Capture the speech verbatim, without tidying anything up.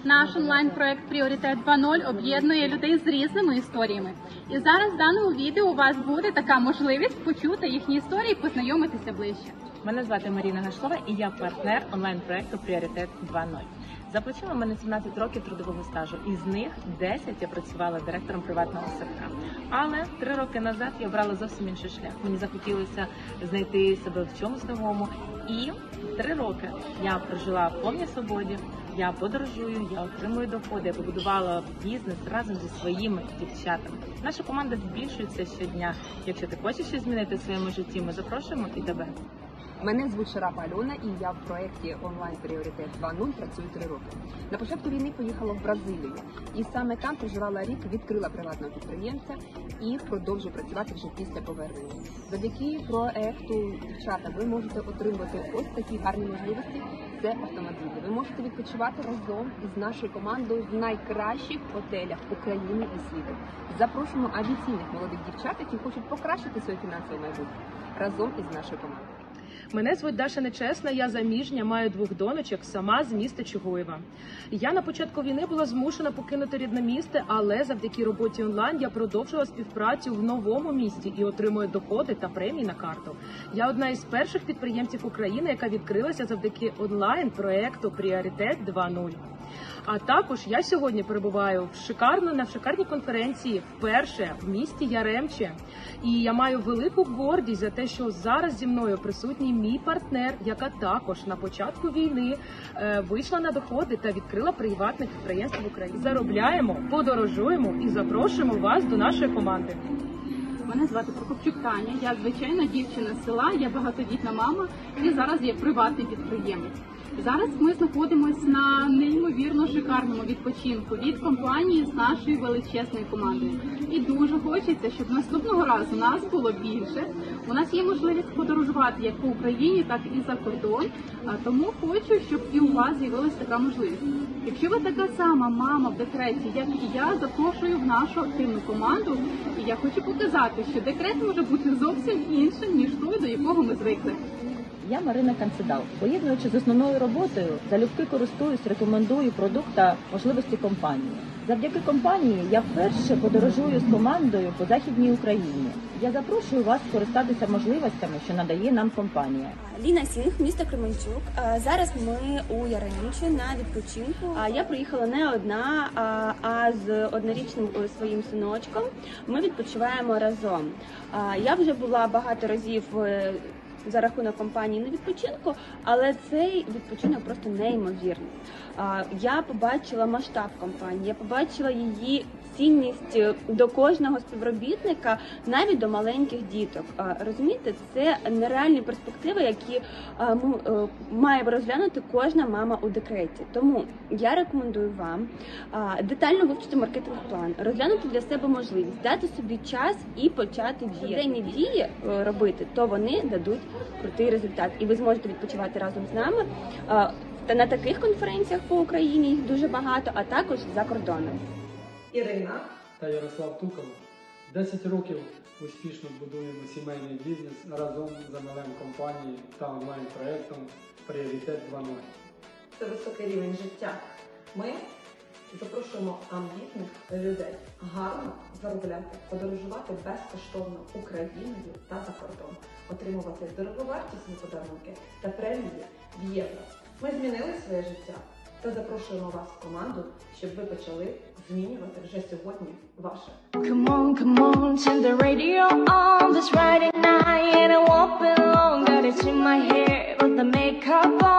Наш онлайн-проект «Пріоритет два нуль» об'єднує людей з різними історіями. І зараз в даному відео у вас буде така можливість почути їхні історії і познайомитися ближче. Мене звати Маріна Гашлова і я партнер онлайн-проекту «Пріоритет два нуль». За плечима в мене сімнадцять років трудового стажу, із них десять я працювала директором приватного сектора. Але три роки назад я обрала зовсім інший шлях. Мені захотілося знайти себе в чомусь новому. І три роки я прожила в повній свободі, я подорожую, я отримую доходи, я побудувала бізнес разом зі своїми дівчатами. Наша команда збільшується щодня. Якщо ти хочеш щось змінити в своєму житті, ми запрошуємо і тебе. Мене звуть Шарапа Альона, і я в проєкті онлайн «Пріоритет два нуль» працюю три роки. На початку війни поїхала в Бразилію, і саме там проживала рік, відкрила приватного підприємця і продовжую працювати вже після повернення. Завдяки проєкту, дівчата, ви можете отримувати ось такі гарні можливості. Це автомобілі. Ви можете відпочивати разом із нашою командою в найкращих готелях України і світу. Запрошуємо амбіційних молодих дівчат, які хочуть покращити своє фінансове майбутнє разом із нашою командою. Мене звуть Даша Нечесна, я заміжня, маю двох донечок, сама з міста Чугуєва. Я на початку війни була змушена покинути рідне місто, але завдяки роботі онлайн я продовжила співпрацю в новому місті і отримую доходи та премії на карту. Я одна із перших підприємців України, яка відкрилася завдяки онлайн-проекту «Пріоритет два нуль». А також я сьогодні перебуваю в шикарно, на шикарній конференції вперше в місті Яремче. І я маю велику гордість за те, що зараз зі мною присутній мій партнер, яка також на початку війни е, вийшла на доходи та відкрила приватне підприємство в Україні. Заробляємо, подорожуємо і запрошуємо вас до нашої команди. Мене звати Прокопчук Таня, я звичайна дівчина з села, я багатодітна мама і зараз є приватний підприємець. Зараз ми знаходимося на неймовірно шикарному відпочинку від компанії з нашою величезною командою. І дуже хочеться, щоб наступного разу нас було більше. У нас є можливість подорожувати як по Україні, так і за кордон. Тому хочу, щоб і у вас з'явилася така можливість. Якщо ви така сама мама в декреті, як і я, запрошую в нашу активну команду. І я хочу показати, що декрет може бути зовсім іншим, ніж той, до якого ми звикли. Я Марина Канцедал. Поєднуючи з основною роботою, залюбки користуюсь, рекомендую продукт та можливості компанії. Завдяки компанії я вперше подорожую з командою по Західній Україні. Я запрошую вас скористатися можливостями, що надає нам компанія. Ліна Сінг, місто Кременчук. Зараз ми у Яремчі на відпочинку. Я приїхала не одна, а з однорічним своїм синочком. Ми відпочиваємо разом. Я вже була багато разів за рахунок компанії на відпочинку, але цей відпочинок просто неймовірний. Я побачила масштаб компанії, я побачила її цінність до кожного співробітника, навіть до маленьких діток. Розумієте, це нереальні перспективи, які має розглянути кожна мама у декреті. Тому я рекомендую вам детально вивчити маркетинг-план, розглянути для себе можливість, дати собі час і почати діяти. дії робити, то вони дадуть крутий результат. І ви зможете відпочивати разом з нами та на таких конференціях по Україні, їх дуже багато, а також за кордоном. Ірина та Ярослав Туков. десять років успішно будуємо сімейний бізнес разом з ем ел ем-компанією та онлайн-проєктом «Пріоритет два нуль». Це високий рівень життя. Ми запрошуємо амбітних людей гарно заробляти, подорожувати безкоштовно Україною та за кордон, отримувати дороговартісні подарунки та премії в євро. Ми змінили своє життя та запрошуємо вас в команду, щоб ви почали змінювати вже сьогодні ваше. Come on, come on, turn the radio on this Friday night and I won't be long, got it in my hair, put the makeup on.